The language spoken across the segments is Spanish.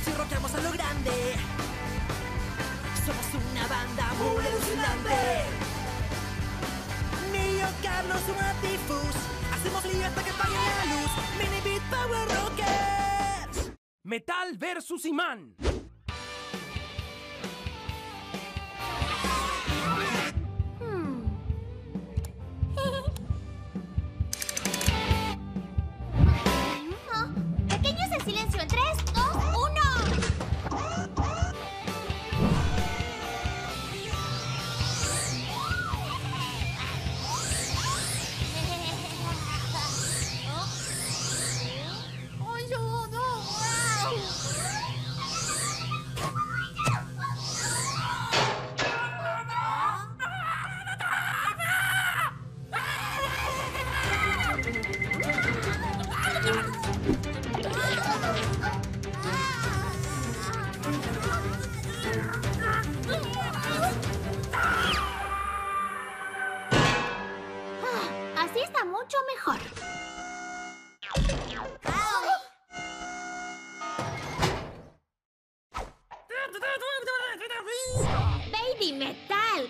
y rockeamos a lo grande. Somos una banda muy alucinante. Mío, Carlos, Sumatifus. Hacemos lío hasta que pague la luz. Mini Beat Power Rockers. Metal versus imán. Pequeños en silencio en 3, 2, 1. Así está mucho mejor. Baby Metal.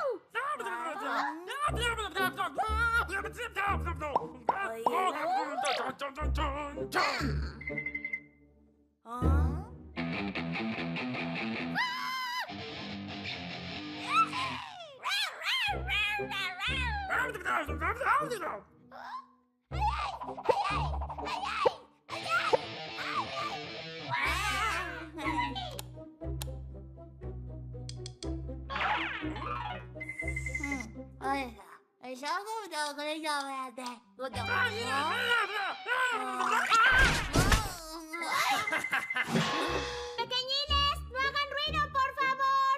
Pequeñines, no hagan ruido, por favor.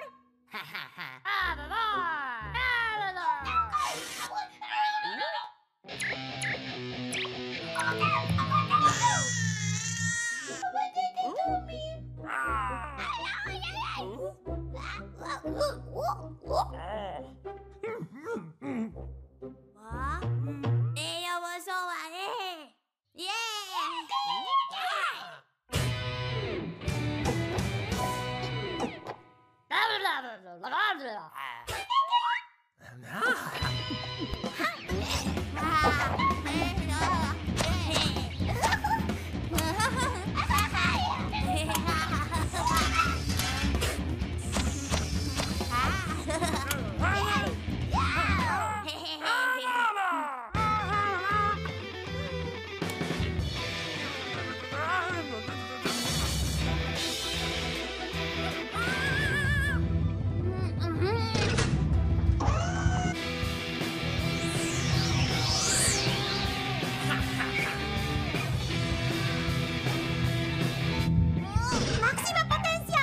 ¡Máxima potencia!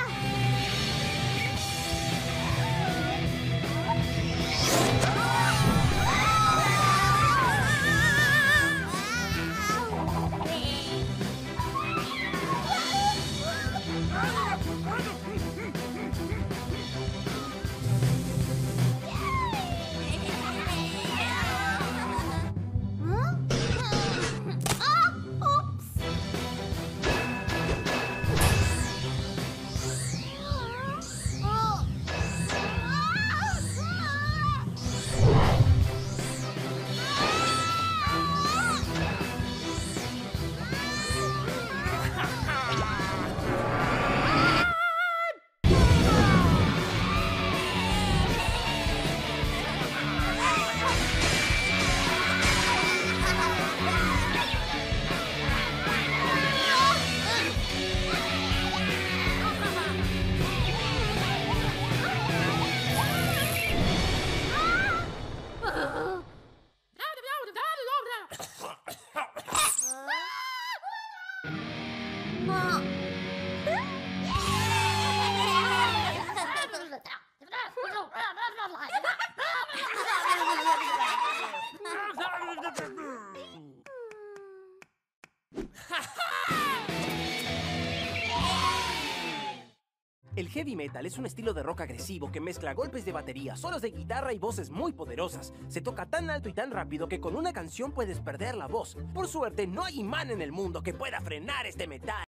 El heavy metal es un estilo de rock agresivo que mezcla golpes de batería, solos de guitarra y voces muy poderosas. Se toca tan alto y tan rápido que con una canción puedes perder la voz. Por suerte, no hay imán en el mundo que pueda frenar este metal.